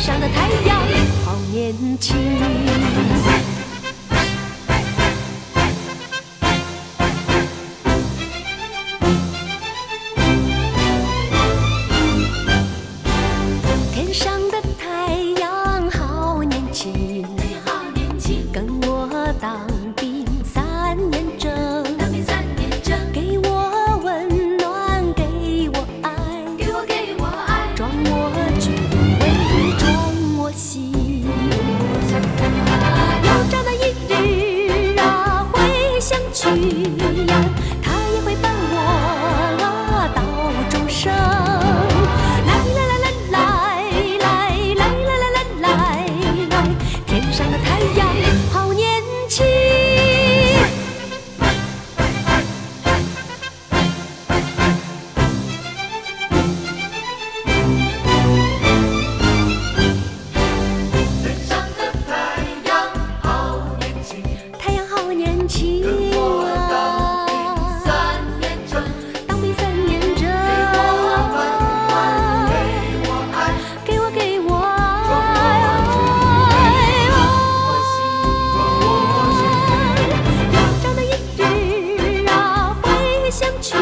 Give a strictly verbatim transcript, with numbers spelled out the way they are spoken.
上的太阳好年轻。天上的太阳好年轻， 好年轻， 跟我当兵三年整， 当兵三年整， 给我温暖，给我爱， 给我给我爱， 装我军威，装我心。有朝的一日啊，会相聚呀，他也会伴我啊到终生。来来来来来来来来来来来来，天上的太阳好年轻。 天上的太阳好年轻， 太阳好年轻跟我当兵啊， 三年整， 当兵三年整， 给我温暖，给我爱， 给我给我装我军，装我心， 爱。有朝的一日啊，会相聚